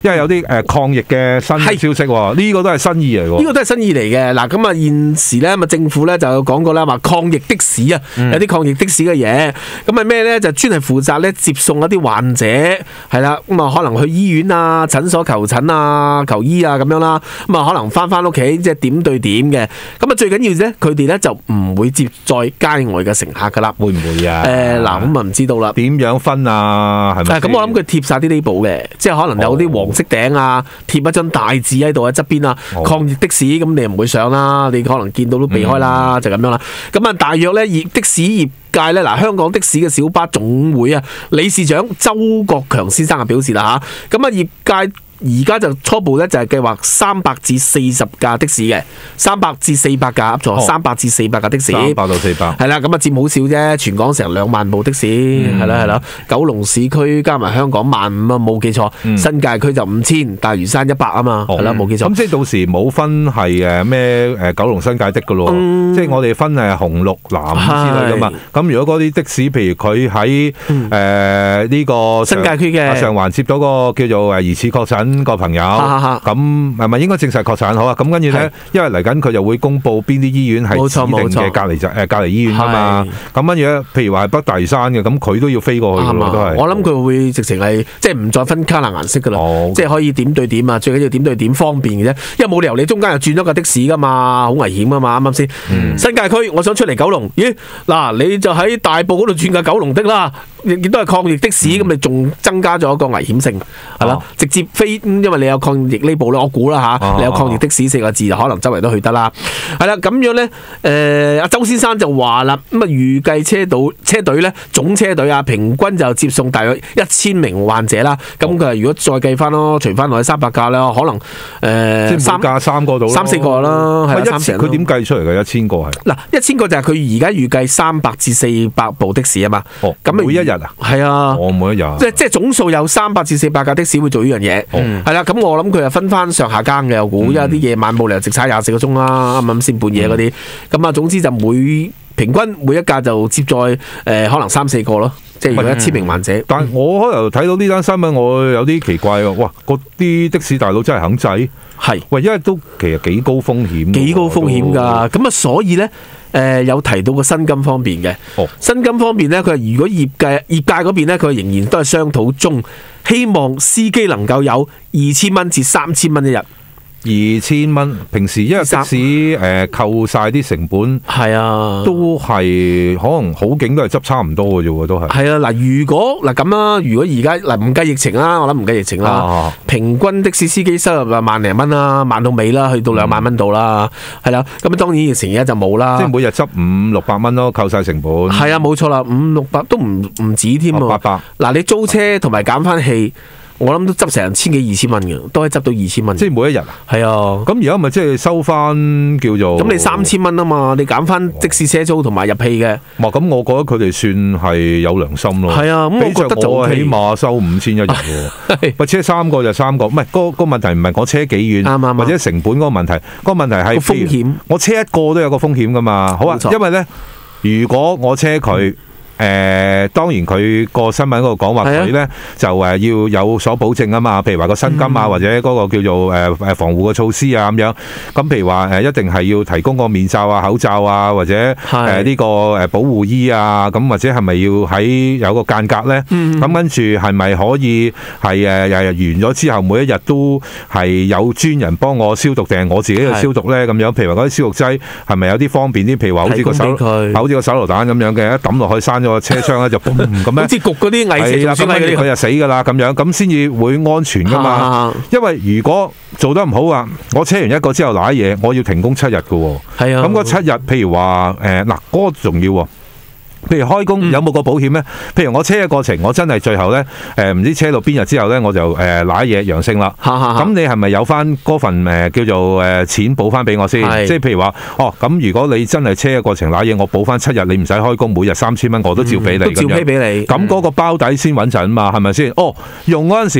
因為有啲抗疫嘅新消息喎，呢個都係新意嚟喎。 呢個都係新意嚟嘅。嗱，咁啊現時咧，政府咧就有講過啦，話抗疫的士啊，有啲抗疫的士嘅嘢。咁係咩咧？就專係負責咧接送一啲患者，係啦。咁啊可能去醫院啊、診所求診啊、求醫啊咁樣啦。咁啊可能翻屋企，即係點對點嘅。咁啊最緊要咧，佢哋咧就唔會接載街外嘅乘客噶啦。 會唔會啊？ 嗱，咁啊唔知道啦。 點樣分啊？係咪？ 咁我諗佢貼晒啲 label 嘅，即係可能有啲黃色頂啊，貼一張大字喺度喺側邊啊。抗疫的士咁你唔會上啦，你可能見到都避開啦，就咁樣啦。咁啊，大約咧的士業界咧，嗱，香港的士嘅小巴總會啊，理事長周國強先生啊表示啦嚇，咁啊業界而家就初步咧就係計劃300至40架的士嘅，300至400架，噏錯，300至400架的士，300 到400， 係啦，咁啊佔好少啫，全港成2萬部的士，係啦，九龍市區加埋香港15000啊，冇記錯，新界區就5000，大嶼山100啊嘛，係啦，冇記錯。 咁即係到時冇分係咩九龍新界的噶咯，即係我哋分紅綠藍之類噶嘛。咁如果嗰啲的士，譬如佢喺呢個新界區嘅上環接到個叫做疑似確診個朋友，咁係咪應該證實確診好啊？咁跟住咧，因為嚟緊佢就會公佈邊啲醫院係指定嘅隔離醫院㗎嘛。咁跟住咧，譬如話係北大嶼山嘅，咁佢都要飛過去㗎咯，都係。 我諗佢會直情係即係唔再分卡 o 顏色㗎啦，即係可以點對點啊！最緊要點對點方便嘅啫，因為冇理由你中間又轉咗架的士㗎嘛，好危險㗎嘛，啱唔啱先？新界區我想出嚟九龍，咦嗱，你就喺大埔嗰度轉架九龍的啦，亦都係抗疫的士，咁你仲增加咗一個危險性係啦，直接飛。因為你有抗疫呢部咧，我估啦嚇，你有抗疫的士4個字就可能周圍都去得啦。係啦，咁樣咧，阿周先生就話啦，咁啊預計車隊咧總車隊啊，平均就接送大約1000名患者啦。咁佢如果再計翻咯，除翻落去300架啦，可能即係每架3個到 3、4個啦，係啦， 佢點計出嚟嘅1000個係？ 嗱，1000個就係佢而家預計300至400部的士啊嘛。 咁每一日啊？ 係啊， 每一日。 即係總數有300至400架的士會做呢樣嘢。係啦，咁我諗佢又分翻上下更嘅，我估，因為啲夜晚冇理由直踩24個鐘啦，啱啱先半夜嗰啲。咁啊，總之就平均每一架就接載可能3、4個咯，即係如果1000名患者。 但係我開頭睇到呢單新聞，我有啲奇怪喎，哇！嗰啲的士大佬真係肯制， 係喂， 因為都其實幾高風險， 幾高風險㗎。咁啊，所以咧。有提到個薪金方面嘅，薪金方面咧，佢話如果業界嗰邊咧，佢仍然都係商討中，希望司機能夠有2000蚊至3000蚊一日。 2000蚊，平時因為的士扣晒啲成本， 係啊， 都係可能好景都係執差唔多嘅啫喎，都係。 係啊，嗱，如果咁啦，如果而家唔計疫情啦，我諗唔計疫情啦，平均的士司機收入1萬零蚊啦，萬到尾啦，去到2萬蚊度啦，係啦，咁啊當然疫情而家就冇啦， 即係每日執500-600蚊咯，扣晒成本。 係啊，冇錯啦，500-600都唔止添喎。 800。 嗱，你租車同埋減翻氣。我諗都執成1000幾2000蚊嘅，都可以執到2000蚊。 即係每一日啊？ 係啊。 咁而家咪即係收翻叫做？ 咁你3000蚊啊嘛，你減翻的士車租同埋入氣嘅。 哇！咁我覺得佢哋算係有良心咯。 係啊，咁我覺得就我起碼收5000一日喎。喂，車3個就3個，唔係嗰個問題唔係我車幾遠， 啱， 或者成本嗰個問題，嗰個問題係風險。我車一個都有個風險噶嘛。好啊，因為咧，如果我車佢。當然佢個新聞嗰度講話佢咧就要有所保證啊嘛，譬如話個薪金啊，或者嗰個叫做防護嘅措施啊咁樣。咁譬如話一定係要提供個面罩啊、口罩啊，或者呢個保護衣啊，咁或者係咪要喺有個間隔咧？咁跟住係咪可以係完咗之後每一日都係有專人幫我消毒，定係我自己去消毒咧？咁樣譬如話嗰啲消毒劑係咪有啲方便啲？譬如話好似個手榴彈咁樣嘅，一抌落去閂咗個車廂咧就嘣咁樣，好似焗嗰啲偽射咁佢就死㗎啦咁樣，咁先至會安全㗎嘛。因為如果做得唔好啊，我車完一個之後攋嘢，我要停工7日㗎喎。係啊，咁嗰7日，譬如話嗱嗰個重要喎。譬如開工有冇個保險咧？譬如我車嘅過程，我真係最後咧唔知車到邊日之後咧，我就攋嘢陽性啦。咁你係咪有翻嗰份叫做錢補翻俾我先？即係譬如話咁如果你真係車嘅過程攋嘢，我補翻7日，你唔使開工，每日3000蚊我都照俾你。都照批俾你。咁嗰個包底先穩陣嘛，係咪先？用嗰陣時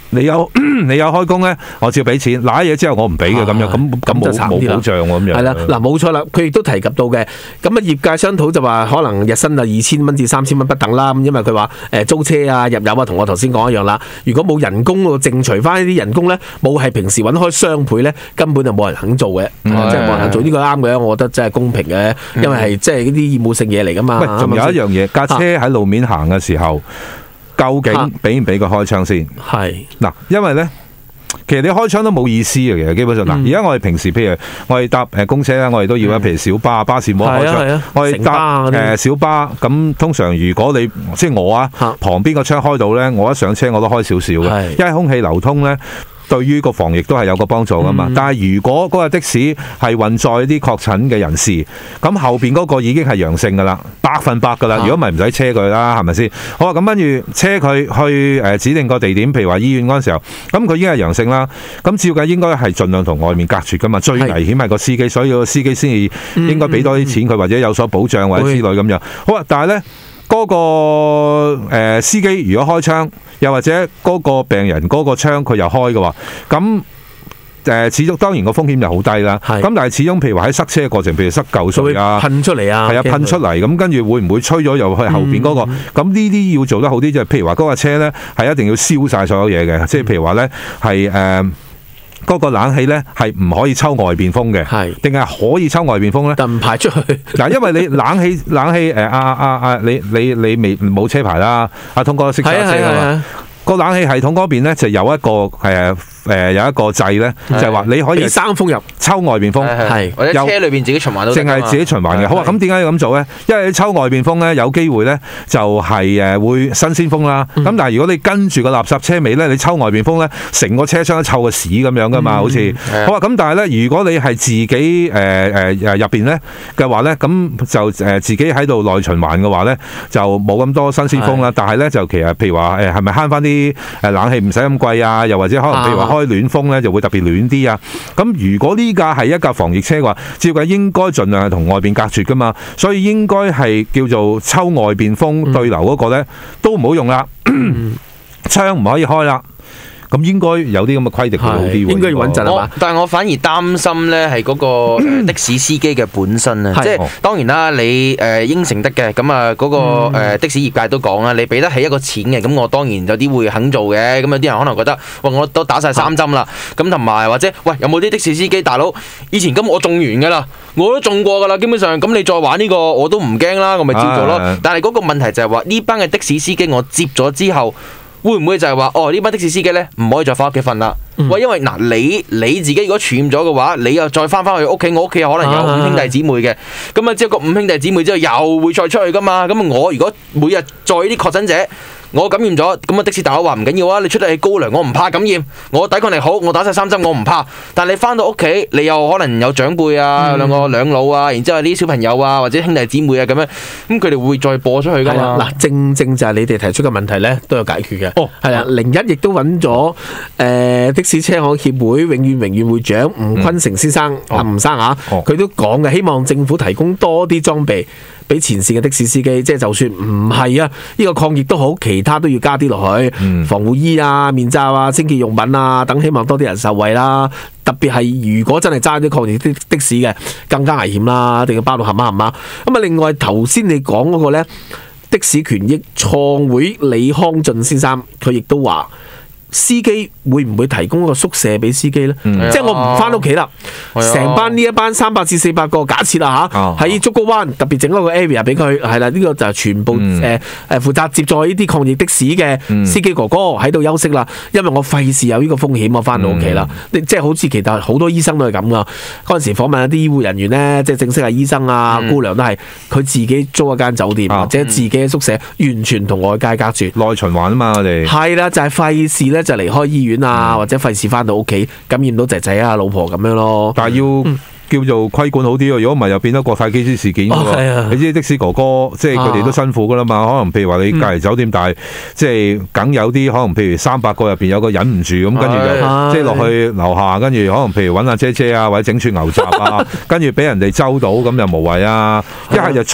你有開工咧，我照俾錢，揦嘢之後我唔俾嘅咁樣，咁就慘啲啦冇保障喎咁樣。 係啦，嗱冇錯啦，佢亦都提及到嘅，咁啊業界商討就話可能日薪就2000蚊至3000蚊不等啦，咁因為佢話租車啊入油啊，同我頭先講一樣啦。如果冇人工喎，淨除翻呢啲人工咧，冇係平時揾開雙倍咧，根本就冇人肯做嘅，即係冇人肯做呢個啱嘅，我覺得真係公平嘅，因為係即係呢啲義務性嘢嚟噶嘛。 喂，仲有一樣嘢，架車喺路面行嘅時候，究竟俾唔俾佢開窗先？ 係嗱，因為咧。其實你開窗都冇意思嘅，其實基本上嗱，而家我哋平時譬如我哋搭公車啦，我哋都要啦，譬如小巴、巴士冇開窗，我哋搭小巴咁，通常如果你即係我旁邊個窗開到咧，我一上車我都開少少嘅，因為空氣流通咧。對於個防疫都係有個幫助噶嘛，但係如果嗰個的士係運載啲確診嘅人士，咁後邊嗰個已經係陽性噶啦，100%噶啦。如果唔係唔使車佢啦，係咪先？好啊，咁跟住車佢去指定個地點，譬如話醫院嗰陣時候，咁佢已經係陽性啦。咁照計應該係盡量同外面隔絕噶嘛。最危險係個司機，所以個司機先至應該俾多啲錢佢，或者有所保障或者之類咁樣。好啊，但係呢。嗰個司機如果開窗，又或者嗰個病人嗰個窗佢又開嘅話，咁始終當然個風險就好低啦。咁但係始終譬如話喺塞車嘅過程，譬如塞舊水啊， 噴出嚟啊， 係啊，噴出嚟咁，跟住會唔會吹咗又去後邊嗰個？咁呢啲要做得好啲，就係譬如話嗰架車咧係一定要燒晒所有嘢嘅，即係譬如話咧係嗰個冷氣咧係唔可以抽外邊風嘅，定係可以抽外邊風咧？但唔排出去嗱，因為你冷氣你未冇車牌啦，阿通哥識揸車㗎嘛？個冷氣系統嗰邊咧就有一個有一個掣咧，就係話你可以俾生風入，抽外邊風， 或者車裏邊自己循環都得， 淨係自己循環嘅。好啊，咁點解要咁做咧？因為你抽外邊風咧，有機會咧就係會新鮮風啦。咁但係如果你跟住個垃圾車尾咧，你抽外邊風咧，成個車廂都臭個屎咁樣噶嘛，好似。好啊，咁但係咧，如果你係自己入邊咧嘅話咧，咁就自己喺度內循環嘅話咧，就冇咁多新鮮風啦。但係咧就其實譬如話係咪慳翻啲冷氣唔使咁貴啊？又或者可能譬如話開暖風咧就會特別暖啲啊！咁如果呢架係一架防疫車嘅話，照計應該盡量係同外邊隔絕噶嘛，所以應該係叫做抽外邊風對流嗰個咧都唔好用啦，窗唔可以開啦。咁應該有啲咁嘅規定會好啲喎， 應該要穩陣係嘛？ 但係我反而擔心咧係嗰個的士司機嘅本身啊，即係當然啦，你應承得嘅，咁啊嗰個的士業界都講啦，你俾得起一個錢嘅，咁我當然有啲會肯做嘅，咁有啲人可能覺得，喂我都打晒3針啦，咁同埋或者喂有冇啲的士司機大佬以前咁我中完㗎啦，我都中過㗎啦，基本上咁你再玩呢個我都唔驚啦，我咪照做咯。但係嗰個問題就係話呢班嘅的士司機我接咗之後。會唔會就係話呢班的士司機咧唔可以再翻屋企瞓啦？喂，因為嗱你自己如果傳染咗嘅話，你又再翻去屋企，我屋企可能有5兄弟姊妹嘅，咁啊之後個5兄弟姊妹之後又會再出去噶嘛？咁我如果每日載啲確診者。我感染咗，咁啊的士大佬話唔緊要啊，你出得起高粱，我唔怕感染，我抵抗力好，我打晒3針，我唔怕。但係你翻到屋企，你又可能有長輩啊，兩老啊，然之後啲小朋友啊，或者兄弟姊妹啊咁樣，咁佢哋會再播出去噶嘛？ 嗱，正就係你哋提出嘅問題咧，都有解決嘅。係啦，01亦都揾咗的士車行協會永遠會長吳坤成先生，吳生啊，佢都講嘅，希望政府提供多啲裝備。俾前線嘅的士司機，即係就算唔係啊，呢個抗疫都好，其他都要加啲落去，防護衣啊、面罩啊、清潔用品啊等，希望多啲人受惠啦。特別係如果真係揸啲抗疫的士嘅，更加危險啦，一定要包到冚冚啊！咁啊，另外頭先你講嗰個咧，的士權益創會李康俊先生，佢亦都話。司機會唔會提供一個宿舍俾司機呢？即係我唔翻屋企啦，成班呢一班300至400個，假設啦嚇，喺竹篙灣特別整一個 area 俾佢，係啦，呢個就係全部負責接載呢啲抗疫的士嘅司機哥哥喺度休息啦，因為我費事有呢個風險，我翻到屋企啦。即係好似其實好多醫生都係咁噶。嗰陣時訪問一啲醫護人員呢，即係正式係醫生啊、姑娘都係佢自己租一間酒店或者自己嘅宿舍，完全同外界隔絕。 內循環啊嘛，我哋係啦，就係費事咧。就離開醫院啊，或者費事翻到屋企感染到仔仔啊、老婆咁樣咯。 但係要叫做規管好啲喎，如果唔係又變咗國泰機師事件喎。你知的士哥哥即係佢哋都辛苦噶啦嘛，可能譬如話你隔離酒店，但係即係梗有啲可能譬如300個入邊有個忍唔住咁，跟住就即係落去樓下，跟住可能譬如揾阿姐姐啊，或者整串牛雜啊，跟住俾人哋周到咁又無謂啊，一係就出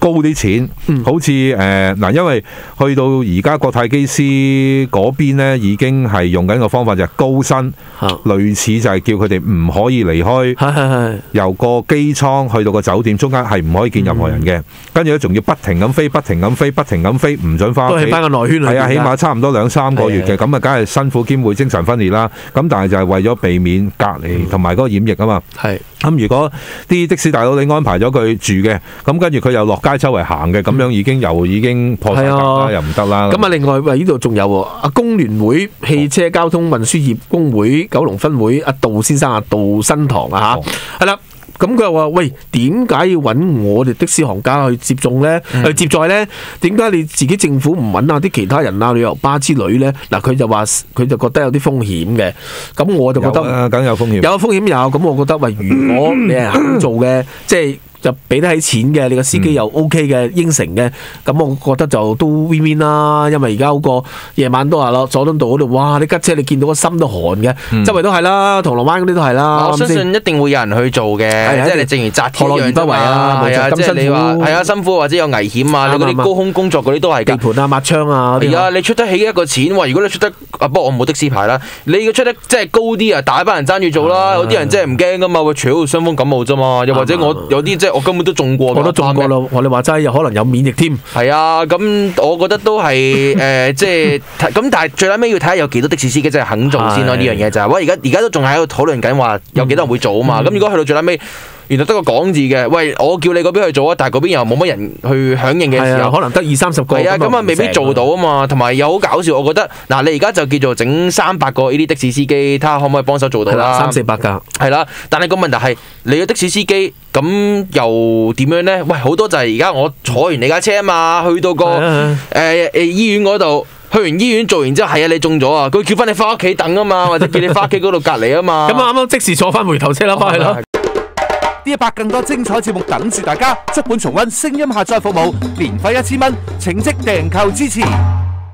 高啲錢，好似嗱，因為去到而家國泰機師嗰邊咧，已經係用緊個方法就係高薪，類似就係叫佢哋唔可以離開，由個機艙去到個酒店中間係唔可以見任何人嘅，跟住咧仲要不停咁飛，不停咁飛，不停咁飛，唔準翻屋企。都係翻個內圈嚟嘅。係啊，起碼差唔多2-3個月嘅，咁啊，梗係辛苦兼會精神分裂啦。咁但係就係為咗避免隔離同埋嗰個染疫啊嘛。係。咁如果啲的士大佬你安排咗佢住嘅，咁跟住佢又落街周圍行嘅，咁樣已經破晒格啦，又唔得啦。咁啊，另外喂，呢度仲有喎，工聯會汽車交通運輸業工會九龍分會阿杜先生杜新堂啊嚇，係啦。咁佢又話：喂，點解要揾我哋的士行家去接種咧？去接載咧？點解你自己政府唔揾下啲其他人啊、旅遊巴之類咧？嗱，佢就話佢就覺得有啲風險嘅。咁我就覺得梗有風險，有風險有。咁我覺得喂，如果你係肯做嘅，即係。就俾得起錢嘅，你個司機又 OK 嘅，應承嘅，咁我覺得就都 win win 啦。因為而家嗰個夜晚都話咯，佐敦道嗰度，哇！你吉車你見到個心都寒嘅，周圍都係啦，銅鑼灣嗰啲都係啦。我相信一定會有人去做嘅，即係你正如紮鐵一樣不為啊，係啊，即係你話係啊，辛苦或者有危險啊，你嗰啲高空工作嗰啲都係地盤啊、抹窗啊。係啊，你出得起一個錢喎，如果你出得不過我冇的士牌啦，你要出得即係高啲啊，大班人爭住做啦，有啲人真係唔驚噶嘛，會除咗傷風感冒啫嘛，又或者我有啲即係我根本都中過，我都中過咯。我哋話齋有可能有免疫添。係啊，咁我覺得都係即係咁，但係最撚尾要睇下有幾多的士司機真係肯做先咯。呢樣嘢就係喂，而家都仲喺度討論緊話有幾多人會做啊嘛。咁如果去到最撚尾，原來得個講字嘅，喂，我叫你嗰邊去做啊，但係嗰邊又冇乜人去響應嘅時候，可能得20-30個。係啊，咁啊未必做到啊嘛。同埋又好搞笑，我覺得嗱，你而家就叫做整300個呢啲的士司機，睇下可唔可以幫手做到啦？300-400架。係啦，但係個問題係你嘅的士司機咁又點樣咧？喂，好多就係而家我坐完你架車啊嘛，去到個醫院嗰度。去完醫院做完之後，係啊，你中咗啊！佢叫翻你翻屋企等啊嘛，或者叫你翻屋企嗰度隔離啊嘛。咁啱啱即時坐翻回頭車啦，翻去啦。D100更多精彩節目等住大家，足本重溫聲音下載服務，年費1000蚊，請即訂購支持。